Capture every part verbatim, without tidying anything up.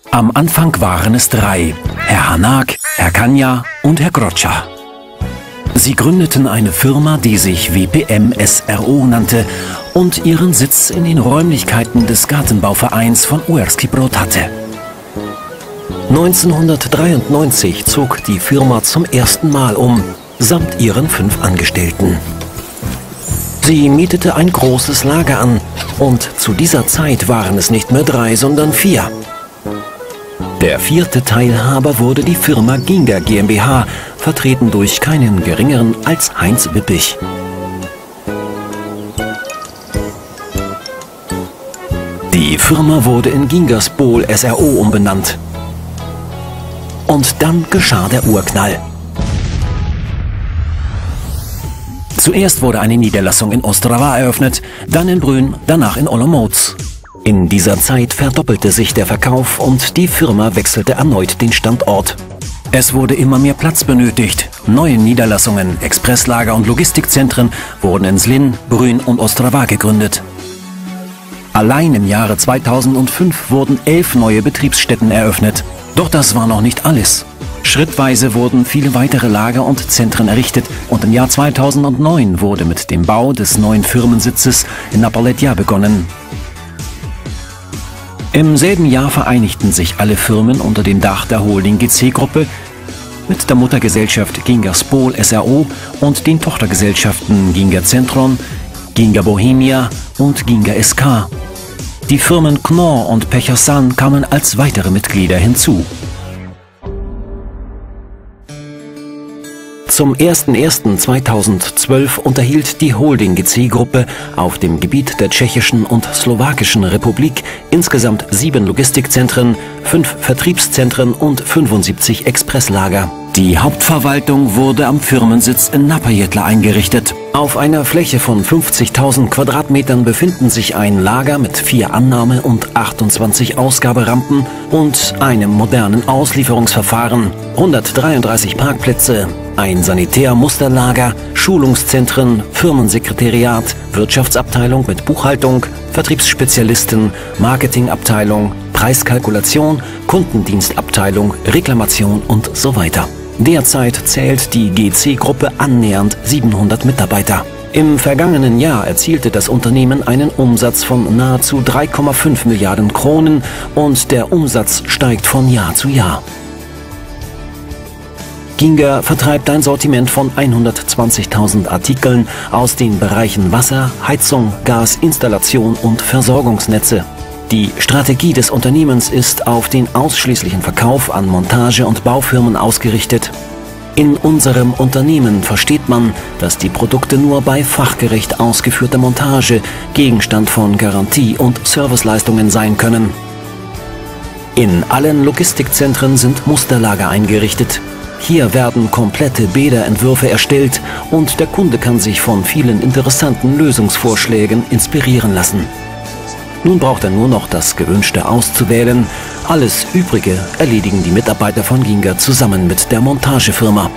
Am Anfang waren es drei: Herr Hanak, Herr Kanya und Herr Grocha. Sie gründeten eine Firma, die sich W P M S R O nannte und ihren Sitz in den Räumlichkeiten des Gartenbauvereins von Uherský Brod hatte. neunzehnhundertdreiundneunzig zog die Firma zum ersten Mal um, samt ihren fünf Angestellten. Sie mietete ein großes Lager an und zu dieser Zeit waren es nicht mehr drei, sondern vier. Der vierte Teilhaber wurde die Firma Ginga GmbH, vertreten durch keinen geringeren als Heinz Wippich. Die Firma wurde in Gingaspol S R O umbenannt. Und dann geschah der Urknall. Zuerst wurde eine Niederlassung in Ostrava eröffnet, dann in Brünn, danach in Olomouc. In dieser Zeit verdoppelte sich der Verkauf und die Firma wechselte erneut den Standort. Es wurde immer mehr Platz benötigt. Neue Niederlassungen, Expresslager und Logistikzentren wurden in Zlín, Brünn und Ostrava gegründet. Allein im Jahre zweitausendfünf wurden elf neue Betriebsstätten eröffnet. Doch das war noch nicht alles. Schrittweise wurden viele weitere Lager und Zentren errichtet und im Jahr zweitausendneun wurde mit dem Bau des neuen Firmensitzes in Napoletja begonnen. Im selben Jahr vereinigten sich alle Firmen unter dem Dach der Holding G C-Gruppe mit der Muttergesellschaft Gingaspol S R O und den Tochtergesellschaften Ginga Centron, Ginga Bohemia und Ginga S K. Die Firmen Knorr und Pechersan kamen als weitere Mitglieder hinzu. Zum ersten ersten zweitausendzwölf unterhielt die Holding G C-Gruppe auf dem Gebiet der Tschechischen und Slowakischen Republik insgesamt sieben Logistikzentren, fünf Vertriebszentren und fünfundsiebzig Expresslager. Die Hauptverwaltung wurde am Firmensitz in Napajetla eingerichtet. Auf einer Fläche von fünfzigtausend Quadratmetern befinden sich ein Lager mit vier Annahme- und achtundzwanzig Ausgaberampen und einem modernen Auslieferungsverfahren, hundertdreiunddreißig Parkplätze, ein Sanitärmusterlager, Schulungszentren, Firmensekretariat, Wirtschaftsabteilung mit Buchhaltung, Vertriebsspezialisten, Marketingabteilung, Preiskalkulation, Kundendienstabteilung, Reklamation und so weiter. Derzeit zählt die G C-Gruppe annähernd siebenhundert Mitarbeiter. Im vergangenen Jahr erzielte das Unternehmen einen Umsatz von nahezu drei Komma fünf Milliarden Kronen und der Umsatz steigt von Jahr zu Jahr. Ginga vertreibt ein Sortiment von hundertzwanzigtausend Artikeln aus den Bereichen Wasser, Heizung, Gas, Installation und Versorgungsnetze. Die Strategie des Unternehmens ist auf den ausschließlichen Verkauf an Montage- und Baufirmen ausgerichtet. In unserem Unternehmen versteht man, dass die Produkte nur bei fachgerecht ausgeführter Montage Gegenstand von Garantie- und Serviceleistungen sein können. In allen Logistikzentren sind Musterlager eingerichtet. Hier werden komplette Bäderentwürfe erstellt und der Kunde kann sich von vielen interessanten Lösungsvorschlägen inspirieren lassen. Nun braucht er nur noch das Gewünschte auszuwählen. Alles Übrige erledigen die Mitarbeiter von Ginga zusammen mit der Montagefirma.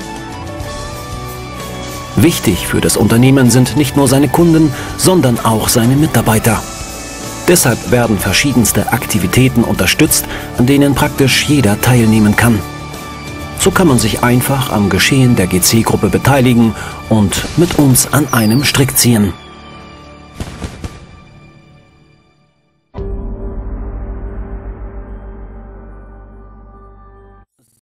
Wichtig für das Unternehmen sind nicht nur seine Kunden, sondern auch seine Mitarbeiter. Deshalb werden verschiedenste Aktivitäten unterstützt, an denen praktisch jeder teilnehmen kann. So kann man sich einfach am Geschehen der G C-Gruppe beteiligen und mit uns an einem Strick ziehen.